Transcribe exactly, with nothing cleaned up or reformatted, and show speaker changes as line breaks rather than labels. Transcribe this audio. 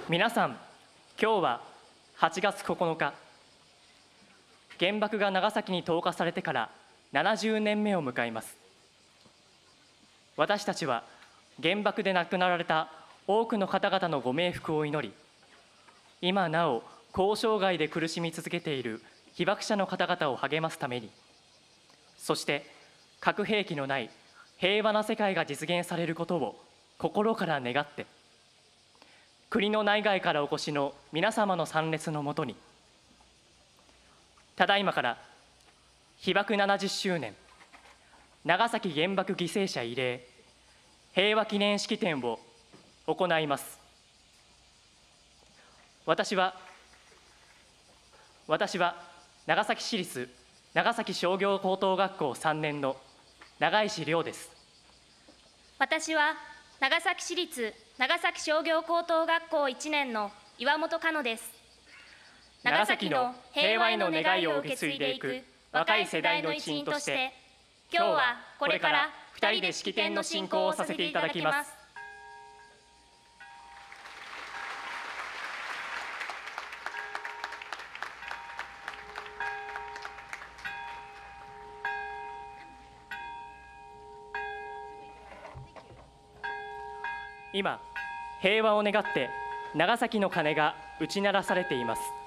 皆さん、今日ははちがつここのか、原爆が長崎に投下されてからななじゅうねんめを迎えます。私たちは原爆で亡くなられた多くの方々のご冥福を祈り、今なお後生涯で苦しみ続けている被爆者の方々を励ますために、そして核兵器のない平和な世界が実現されることを心から願って、国の内外からお越しの皆様の参列のもとに、ただいまから被爆ななじゅっしゅうねん長崎原爆犠牲者慰霊平和記念式典を行います。私は私は長崎市立長崎商業高等学校さんねんの長石亮です。
私は長崎市立長崎商業高等学校いちねんの岩本香乃です。
長崎の平和への願いを受け継いでいく若い世代の一員として、今日はこれからふたりで式典の進行をさせていただきます。今、平和を願って長崎の鐘が打ち鳴らされています。